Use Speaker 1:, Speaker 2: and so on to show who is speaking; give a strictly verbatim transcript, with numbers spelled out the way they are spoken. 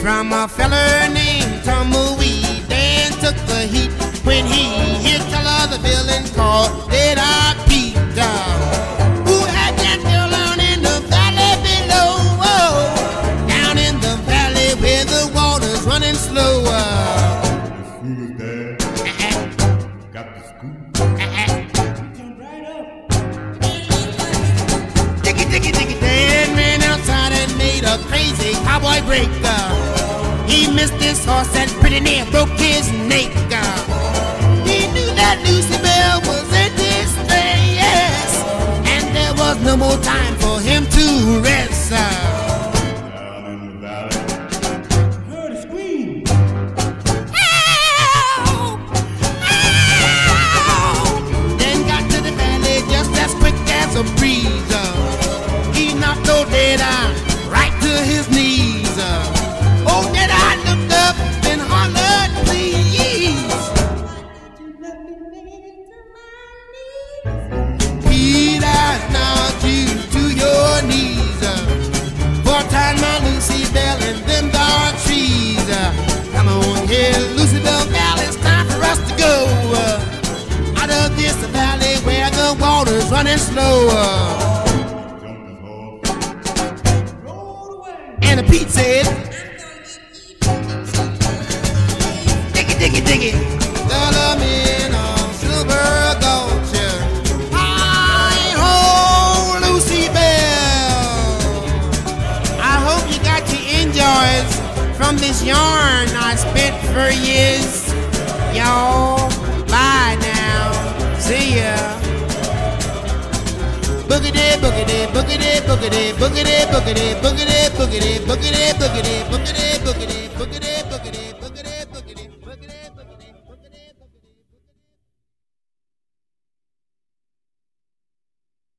Speaker 1: from a feller named Tumbleweed. Dan took the heat when he hit the other villain called Dead Eye Pete, who had that girl down in the valley below, oh, down in the valley where the water's running slow. A crazy cowboy break. Uh, he missed his horse and pretty near broke his neck. Uh, he knew that Lucy Bell was in distress, and there was no more time for him to rest. Uh,
Speaker 2: Down in the valley, heard a scream.
Speaker 1: Ow! Ow! Then got to the valley just as quick as a breeze. Uh, he knocked old Dead Eye right to his knees. Uh, oh, Dead Eye looked up and hollered, please. Pete, I knocked you to your knees. Uh, for time, my Lucy Bell and them dark trees. Uh, come on here, Lucy Bell Valley, it's time for us to go. Uh, out of this valley where the water's running slow. Uh, And Pete said, diggy, diggy, diggy, the Lament of Silver Gulch. Hi-ho, Lucy Bell. I hope you got your enjoys from this yarn I spent for years. Y'all, bye now. See ya. Boogity, boogity, boogity, boogity, boogity, boogity, boogity, boogity, boogity, boogity, boogity, boogity, boogity, boogity.